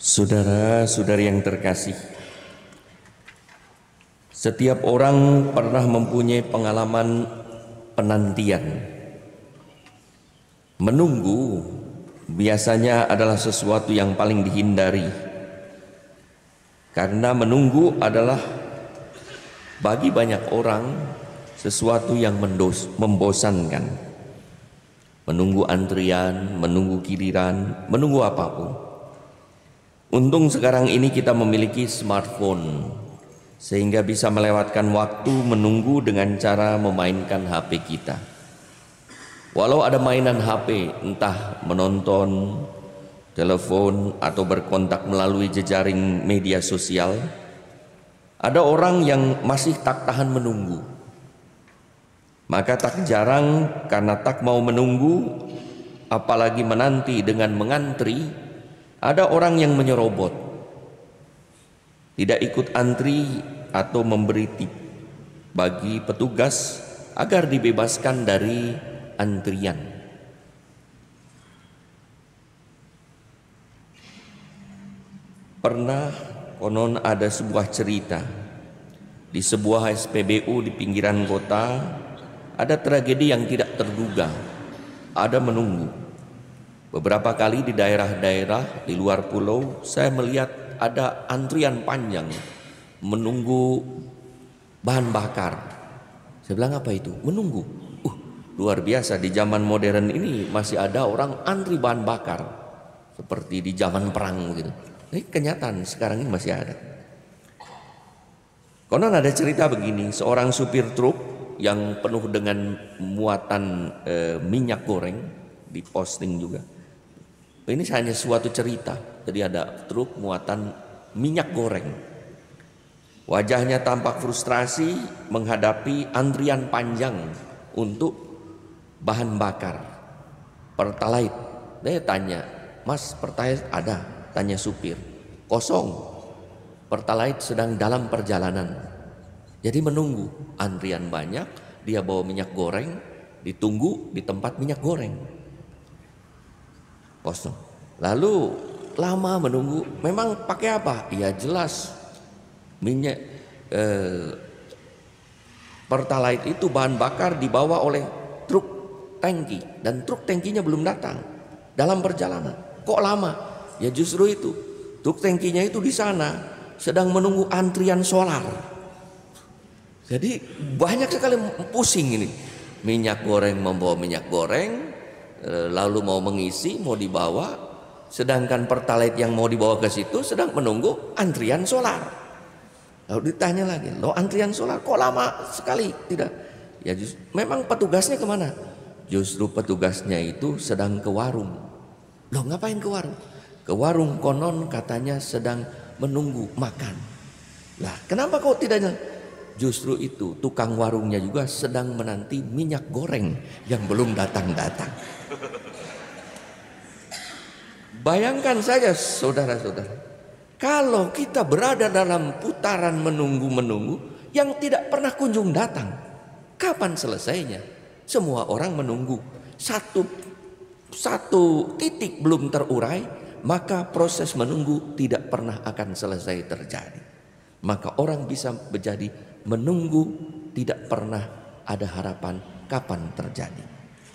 Saudara-saudari yang terkasih, setiap orang pernah mempunyai pengalaman penantian. Menunggu biasanya adalah sesuatu yang paling dihindari, karena menunggu adalah bagi banyak orang sesuatu yang membosankan. Menunggu antrian, menunggu giliran, menunggu apapun. Untung sekarang ini kita memiliki smartphone, sehingga bisa melewatkan waktu menunggu dengan cara memainkan HP kita. Walau ada mainan HP, entah menonton, telepon, atau berkontak melalui jejaring media sosial, ada orang yang masih tak tahan menunggu. Maka tak jarang karena tak mau menunggu, apalagi menanti dengan mengantri, ada orang yang menyerobot, tidak ikut antri atau memberi tip bagi petugas agar dibebaskan dari antrian. Pernah konon ada sebuah cerita di sebuah SPBU di pinggiran kota, ada tragedi yang tidak terduga, ada menunggu. Beberapa kali di daerah-daerah di luar pulau saya melihat ada antrian panjang menunggu bahan bakar. Saya bilang, apa itu? Menunggu. Luar biasa, di zaman modern ini masih ada orang antri bahan bakar seperti di zaman perang gitu. Ini kenyataan sekarang ini masih ada. Konon ada cerita begini, seorang supir truk yang penuh dengan muatan minyak goreng, diposting juga. Ini hanya suatu cerita. Jadi ada truk muatan minyak goreng. Wajahnya tampak frustrasi menghadapi antrian panjang untuk bahan bakar Pertalite. Dia tanya, "Mas, Pertalite ada?" Tanya supir. "Kosong. Pertalite sedang dalam perjalanan." Jadi menunggu, antrian banyak, dia bawa minyak goreng, ditunggu di tempat minyak goreng. Kosong. Lalu lama menunggu, memang pakai apa? Ya jelas minyak Pertalite itu bahan bakar dibawa oleh truk tangki, dan truk tangkinya belum datang dalam perjalanan. Kok lama? Ya justru itu, truk tangkinya itu di sana sedang menunggu antrian solar. Jadi banyak sekali pusing ini. Minyak goreng membawa minyak goreng, lalu mau mengisi, mau dibawa, sedangkan Pertalite yang mau dibawa ke situ sedang menunggu antrian solar. Lalu ditanya lagi, "Loh, antrian solar kok lama sekali?" Tidak. Ya memang petugasnya kemana? Justru petugasnya itu sedang ke warung. Loh, ngapain ke warung? Ke warung, konon katanya sedang menunggu makan. Lah, kenapa kok tidak? Justru itu, tukang warungnya juga sedang menanti minyak goreng yang belum datang-datang. Bayangkan saja saudara-saudara, kalau kita berada dalam putaran menunggu-menunggu yang tidak pernah kunjung datang, kapan selesainya? Semua orang menunggu, satu titik belum terurai, maka proses menunggu tidak pernah akan selesai terjadi. Maka orang bisa menjadi menunggu, tidak pernah ada harapan kapan terjadi.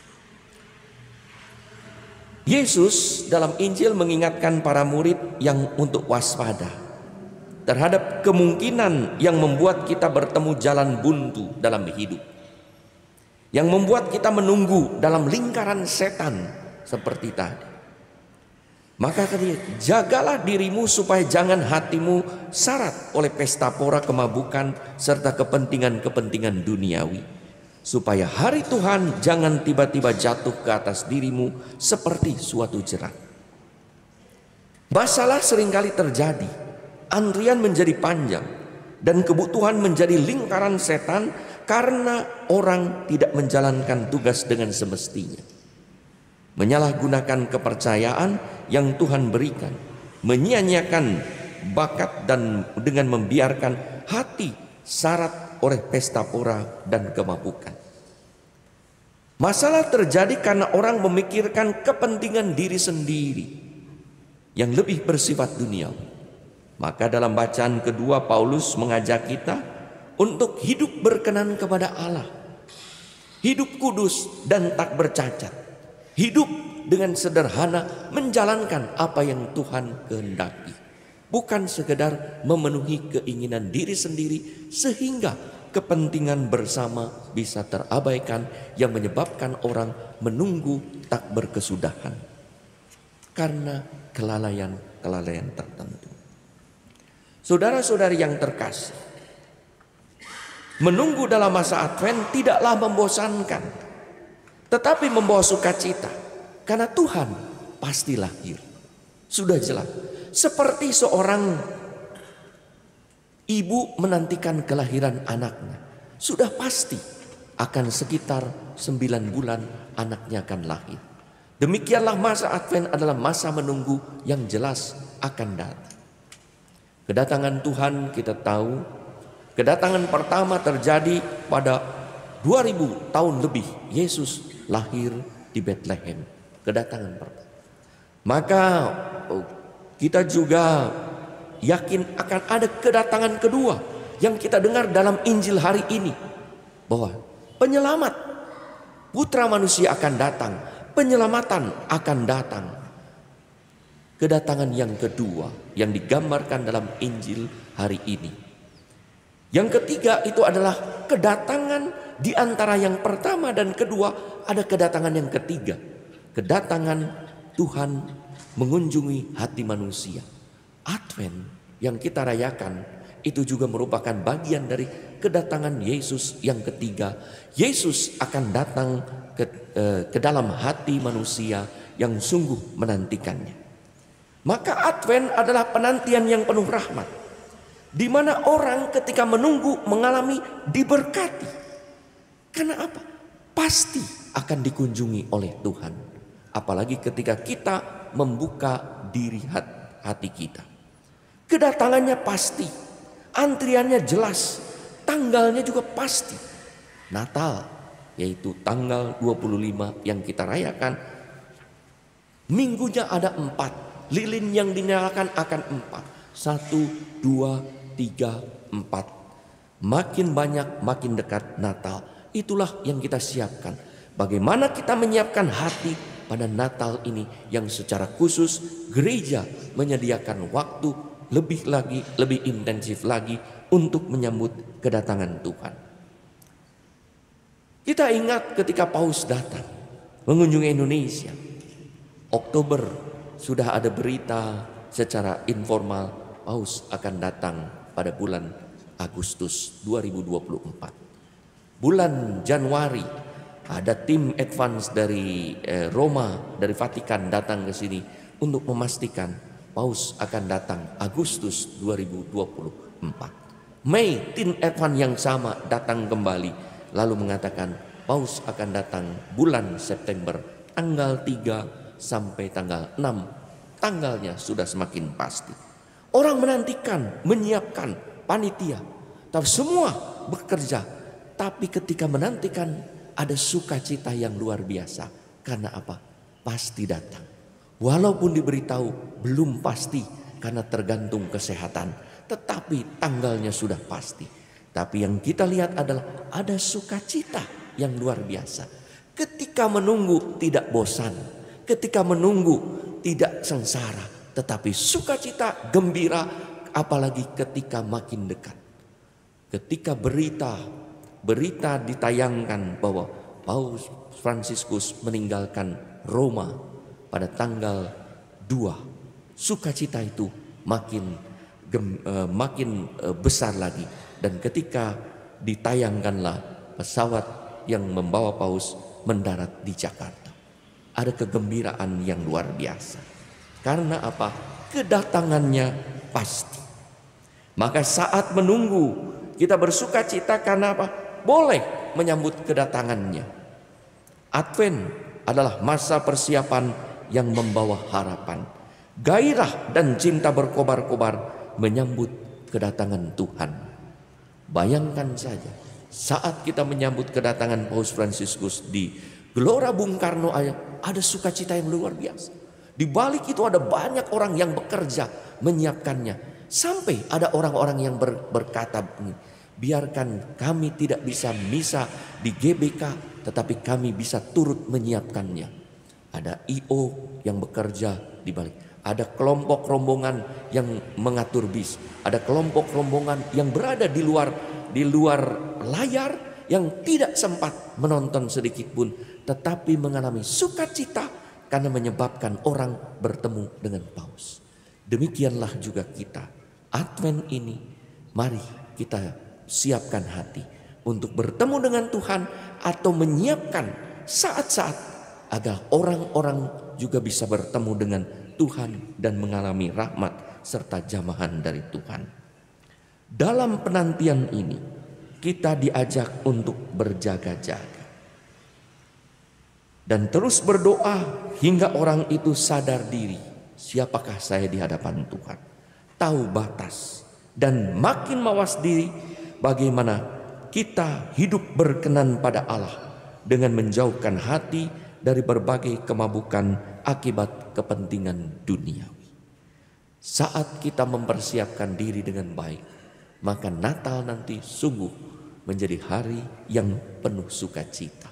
Yesus dalam Injil mengingatkan para murid yang untuk waspada terhadap kemungkinan yang membuat kita bertemu jalan buntu dalam hidup, yang membuat kita menunggu dalam lingkaran setan seperti tadi. Maka katanya, jagalah dirimu supaya jangan hatimu syarat oleh pesta pora, kemabukan, serta kepentingan-kepentingan duniawi, supaya hari Tuhan jangan tiba-tiba jatuh ke atas dirimu seperti suatu jerat. Masalah seringkali terjadi, antrian menjadi panjang, dan kebutuhan menjadi lingkaran setan karena orang tidak menjalankan tugas dengan semestinya. Menyalahgunakan kepercayaan yang Tuhan berikan, menyia-nyiakan bakat, dan dengan membiarkan hati syarat oleh pesta pora dan kemabukan. Masalah terjadi karena orang memikirkan kepentingan diri sendiri, yang lebih bersifat duniawi. Maka dalam bacaan kedua Paulus mengajak kita untuk hidup berkenan kepada Allah. Hidup kudus dan tak bercacat. Hidup dengan sederhana menjalankan apa yang Tuhan kehendaki. Bukan sekedar memenuhi keinginan diri sendiri sehingga kepentingan bersama bisa terabaikan yang menyebabkan orang menunggu tak berkesudahan karena kelalaian tertentu. Saudara-saudari yang terkasih, menunggu dalam masa Advent tidaklah membosankan, tetapi membawa sukacita karena Tuhan pasti lahir. Sudah jelas, seperti seorang ibu menantikan kelahiran anaknya, sudah pasti akan sekitar 9 bulan anaknya akan lahir. Demikianlah masa Advent adalah masa menunggu yang jelas akan datang. Kedatangan Tuhan kita tahu, kedatangan pertama terjadi pada 2000 tahun lebih. Yesus lahir di Bethlehem. Kedatangan pertama. Maka kita juga yakin akan ada kedatangan kedua yang kita dengar dalam Injil hari ini. Bahwa penyelamat, putra manusia akan datang. Penyelamatan akan datang. Kedatangan yang kedua yang digambarkan dalam Injil hari ini. Yang ketiga itu adalah kedatangan di antara yang pertama dan kedua, ada kedatangan yang ketiga. Kedatangan Tuhan mengunjungi hati manusia. Advent yang kita rayakan itu juga merupakan bagian dari kedatangan Yesus yang ketiga. Yesus akan datang ke dalam hati manusia yang sungguh menantikannya. Maka Advent adalah penantian yang penuh rahmat, di mana orang ketika menunggu mengalami diberkati. Karena apa? Pasti akan dikunjungi oleh Tuhan. Apalagi ketika kita membuka diri hati kita. Kedatangannya pasti, antriannya jelas, tanggalnya juga pasti. Natal, yaitu tanggal 25 yang kita rayakan, minggunya ada 4. Lilin yang dinyalakan akan 4. 1, 2, 3, 4. Makin banyak makin dekat Natal. Itulah yang kita siapkan. Bagaimana kita menyiapkan hati pada Natal ini, yang secara khusus gereja menyediakan waktu lebih intensif lagi untuk menyambut kedatangan Tuhan. Kita ingat ketika Paus datang mengunjungi Indonesia. Oktober sudah ada berita secara informal Paus akan datang pada bulan Agustus 2024. Bulan Januari ada tim advance dari Roma, dari Vatikan datang ke sini untuk memastikan Paus akan datang Agustus 2024. Mei tim advance yang sama datang kembali lalu mengatakan Paus akan datang bulan September tanggal 3 sampai tanggal 6. Tanggalnya sudah semakin pasti. Orang menantikan, menyiapkan panitia, tapi semua bekerja. Tapi ketika menantikan ada sukacita yang luar biasa. Karena apa? Pasti datang. Walaupun diberitahu belum pasti karena tergantung kesehatan, tetapi tanggalnya sudah pasti. Tapi yang kita lihat adalah ada sukacita yang luar biasa. Ketika menunggu tidak bosan. Ketika menunggu tidak sengsara, tetapi sukacita, gembira, apalagi ketika makin dekat. Ketika berita ditayangkan bahwa Paus Fransiskus meninggalkan Roma pada tanggal 2, sukacita itu makin besar lagi. Dan ketika ditayangkanlah pesawat yang membawa Paus mendarat di Jakarta. Ada kegembiraan yang luar biasa. Karena apa? Kedatangannya pasti. Maka saat menunggu kita bersukacita karena apa? Boleh menyambut kedatangannya. Advent adalah masa persiapan yang membawa harapan. Gairah dan cinta berkobar-kobar menyambut kedatangan Tuhan. Bayangkan saja saat kita menyambut kedatangan Paus Fransiskus di Gelora Bung Karno, ada sukacita yang luar biasa. Di balik itu ada banyak orang yang bekerja menyiapkannya. Sampai ada orang-orang yang berkata, biarkan kami tidak bisa misa di GBK, tetapi kami bisa turut menyiapkannya. Ada IO yang bekerja di balik. Ada kelompok rombongan yang mengatur bis. Ada kelompok rombongan yang berada di luar layar, yang tidak sempat menonton sedikit pun, tetapi mengalami sukacita karena menyebabkan orang bertemu dengan Paus. Demikianlah juga kita. Advent ini, mari kita siapkan hati untuk bertemu dengan Tuhan atau menyiapkan saat-saat agar orang-orang juga bisa bertemu dengan Tuhan dan mengalami rahmat serta jamahan dari Tuhan. Dalam penantian ini kita diajak untuk berjaga-jaga dan terus berdoa hingga orang itu sadar diri, siapakah saya di hadapan Tuhan, tahu batas dan makin mawas diri bagaimana kita hidup berkenan pada Allah dengan menjauhkan hati dari berbagai kemabukan akibat kepentingan duniawi. Saat kita mempersiapkan diri dengan baik, maka Natal nanti sungguh menjadi hari yang penuh sukacita.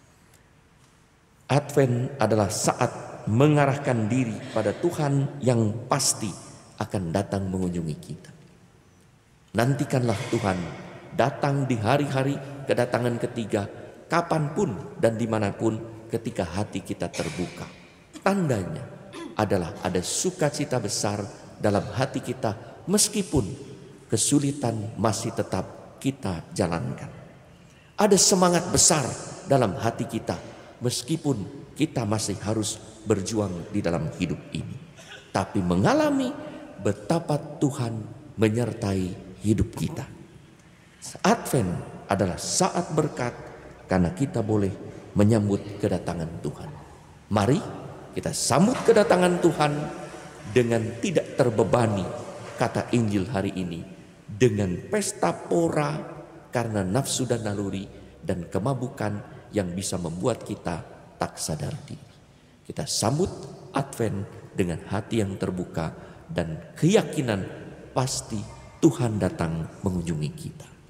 Advent adalah saat mengarahkan diri pada Tuhan yang pasti akan datang mengunjungi kita. Nantikanlah Tuhan datang di hari-hari kedatangan ketiga, kapanpun dan dimanapun ketika hati kita terbuka. Tandanya adalah ada sukacita besar dalam hati kita meskipun kesulitan masih tetap kita jalankan. Ada semangat besar dalam hati kita meskipun kita masih harus berjuang di dalam hidup ini. Tapi mengalami betapa Tuhan menyertai hidup kita. Advent adalah saat berkat karena kita boleh menyambut kedatangan Tuhan. Mari kita sambut kedatangan Tuhan dengan tidak terbebani, kata Injil hari ini, dengan pesta pora karena nafsu dan naluri dan kemabukan yang bisa membuat kita tak sadar diri. Kita sambut Advent dengan hati yang terbuka dan keyakinan pasti Tuhan datang mengunjungi kita.